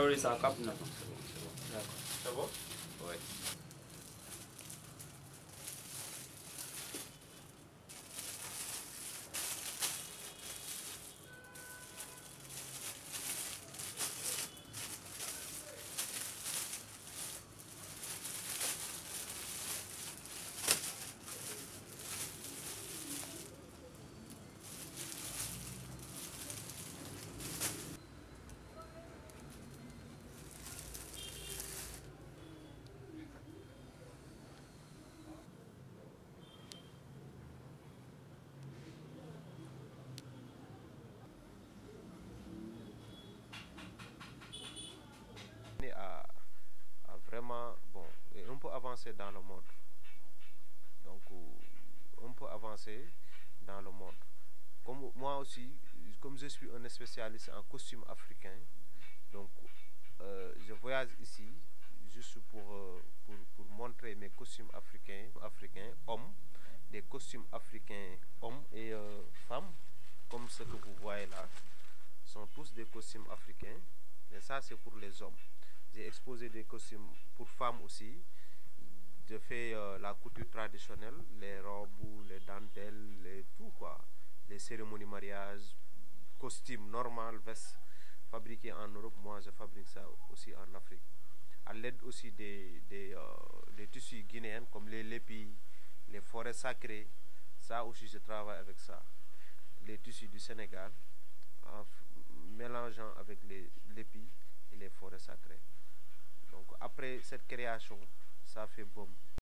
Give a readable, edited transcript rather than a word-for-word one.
Traoré, ça capte, non? D'accord. C'est bon? Oui. À vraiment, bon, un peu avancer dans le monde. Donc, on peut avancer dans le monde. Comme moi aussi, comme je suis un spécialiste en costume africain, donc je voyage ici juste pour montrer mes costumes africains, hommes, des costumes africains hommes et femmes, comme ce que vous voyez là, sont tous des costumes africains, mais ça c'est pour les hommes. J'ai exposé des costumes pour femmes aussi. Je fais la couture traditionnelle, les robes, les dentelles, tout quoi. Les cérémonies mariage, costumes normal, vestes fabriquées en Europe. Moi, je fabrique ça aussi en Afrique. À l'aide aussi des tissus guinéens comme les lépis, les forêts sacrées. Ça aussi, je travaille avec ça. Les tissus du Sénégal, en mélangeant avec les lépis et les forêts sacrées. Donc après cette création, ça fait boum.